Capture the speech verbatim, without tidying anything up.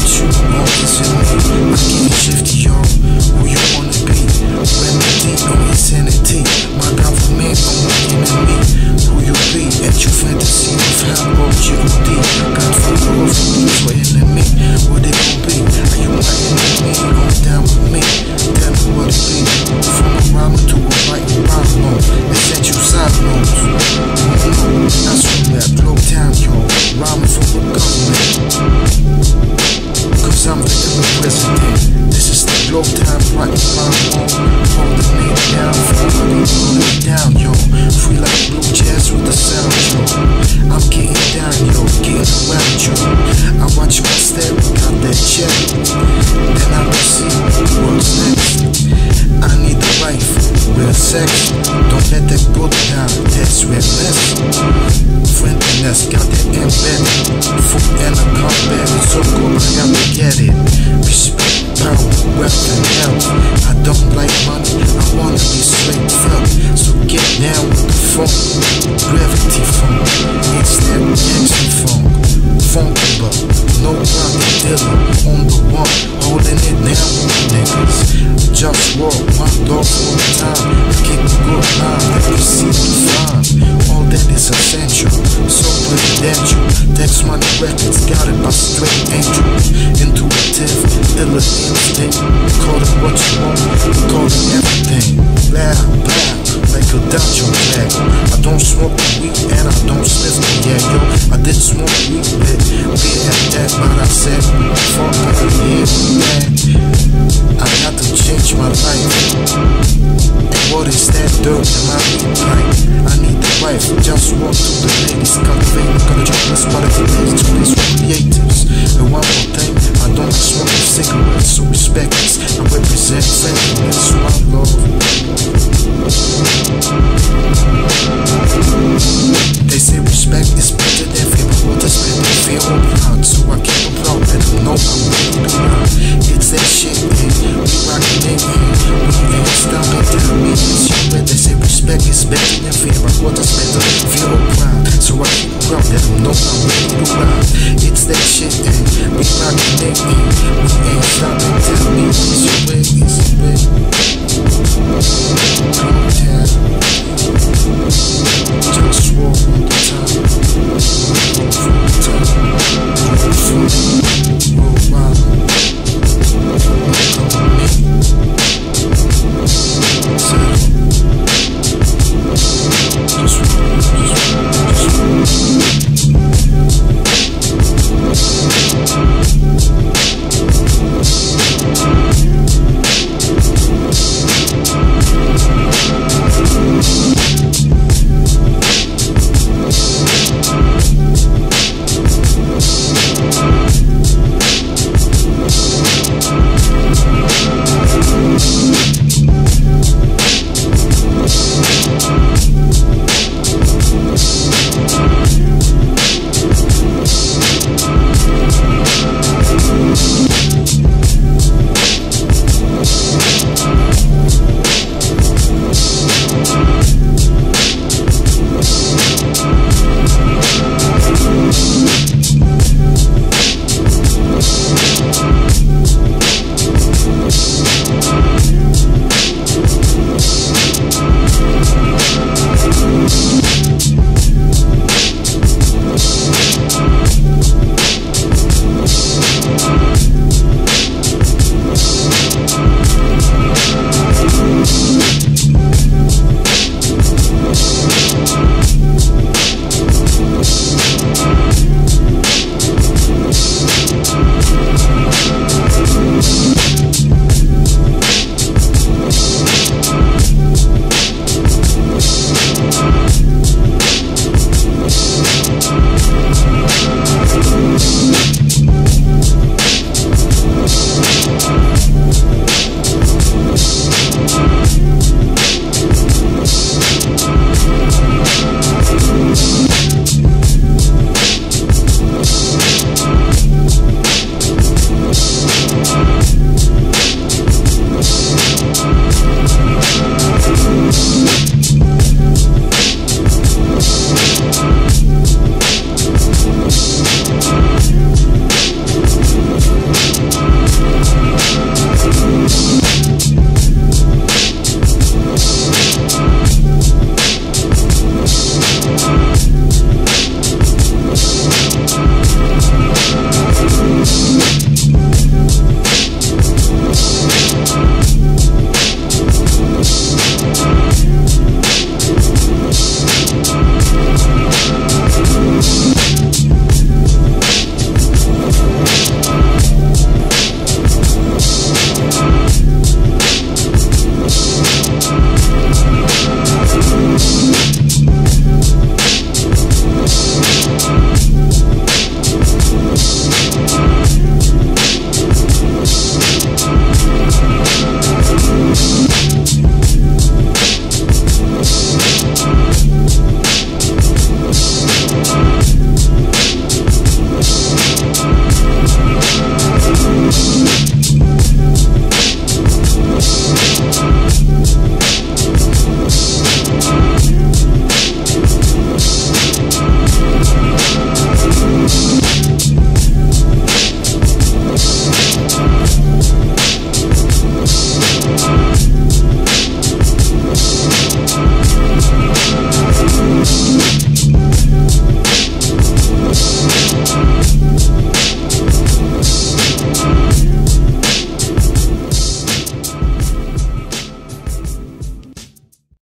want you, always in me. I can't shift you, who you wanna be. Remedy on insanity. My government on my enemy. Who you be at your fantasy of how old you will be. God fuck off for enemy. What it gon' be? Are you my enemy? On down with me. Tell me what it be. From a rhymer to a writing rhyme. Essential side notes. That's from that blow time, yo. Rhyming for the government. Cause I'm the ill president. This is the blow time writing rhyme. Hold the name down, falling it down, yo. Free like blue jazz with the sound, yo. I'm getting down, yo, getting around, yo. I watch my step, got that check. Then I will see what's next. I need the wife, real sex. Don't let that go down, that's realness. Friendliness, got that embedded. Food and a combat, it's so good, I gotta get it. Respect, power, wealth and health. I don't like money, I wanna be straight felt. So get down with the funk, gravity funk. It's that gangster funk, Funkula, no rocket dealer. On the one, holding it down with the niggas. Just walk, my dog all the time. Kick the good line, that you see me fine. All that is essential, so presidential. Text money records, got it by straight angel. Intuitive, illa instinct. Call it what you want, call it everything. Blah, blah, like a Dutch on black. I don't smoke weed and I don't sniff the yeah, yo. I did smoke weed, but be at that, but I said, fuck out of here, man. I got to change my life. And what is that dirt in my pipe? I need the wife, just walk to the ladies. Cultivating, gonna drop this quality ladies to these creatives. And one more thing, I don't smoke cigarettes, so respect this. I represent friendliness, one love. They say respect is better than fear, but what does better fear or proud? So I keep them proud, let them know I'm ready to ride. It's that shit.